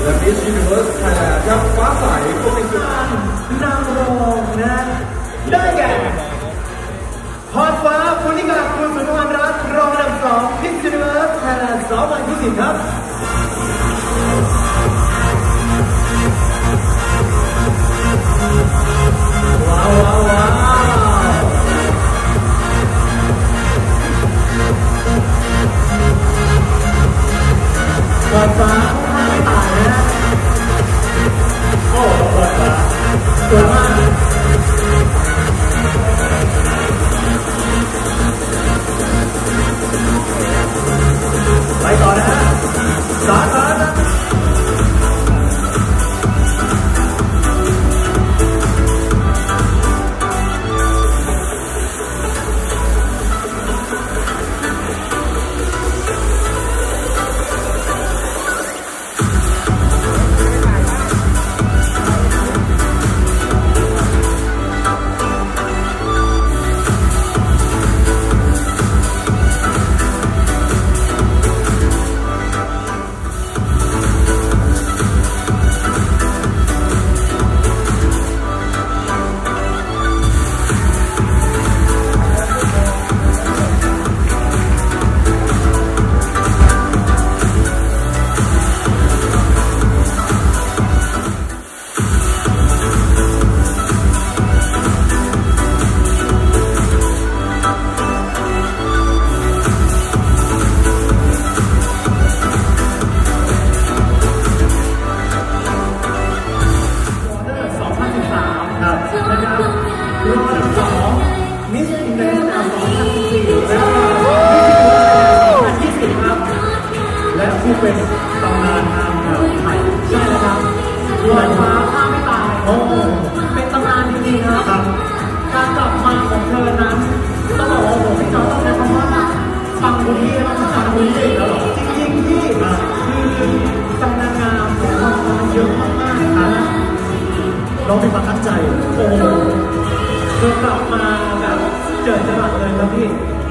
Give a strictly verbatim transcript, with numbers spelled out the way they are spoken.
และมิสยูนิเวิร์สไทยแลนด์ครับฟ้าใสก็เป็นสุดนางรองนะได้แก่พรฟ้าภูริกาคุณสุนทรรัตน์รองอันดับสองมิสยูนิเวิร์สไทยแลนด์สองพันยี่สิบครับว้าวว้าวว้าวพรฟ้าไม่ตายนะโอ้พรฟ้าสวยมากไปต่อนะฮะสาธารณะเป็นตำนานนางแบบไทยใช่ไหมครับลอยฟ้าข้าไม่ตายโอ้เป็นตำนานจริงๆครับการกลับมาของเธอนั้นต้องบอกว่าผมไม่จอต้องใช้คำว่าฟังคนนี้แล้วฟังคนนี้แล้วหรอจริงๆที่คือตำนานงามของความฟังเยอะมากๆนะน้องมีความตั้งใจโอ้เธอกลับมาแบบเจอจังหวะเลยครับพี่